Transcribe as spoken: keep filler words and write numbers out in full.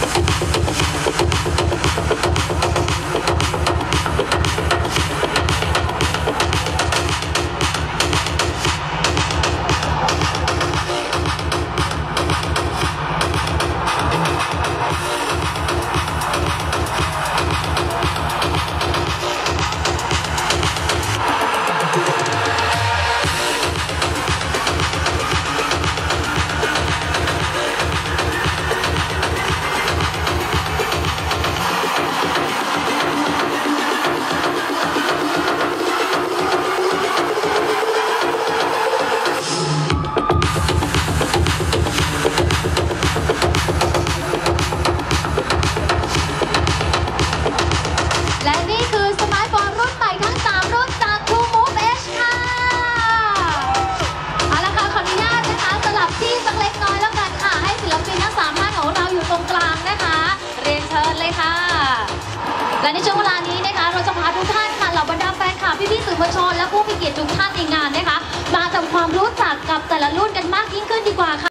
และนี่คือสมาร์ทโฟนรุ่นใหม่ทั้งสามรุ่นจาก ทู มูฟ เอช ค่ะเอาละค่ะขออนุญาตนะคะสลับที่สักเล็กน้อยแล้วกันค่ะให้ศิลปินทั้งสามท่านของเราอยู่ตรงกลางนะคะเรียนเชิญเลยค่ะและในช่วงเวลานี้นะคะเราจะพาทุกท่านค่ะเหล่าบรรดาแฟนคลับพี่ๆสื่อมวลชนและผู้มีเกียรติทุกท่านในงานนะคะมาทำความรู้จักกับแต่ละรุ่นกันมากยิ่งขึ้นดีกว่าค่ะ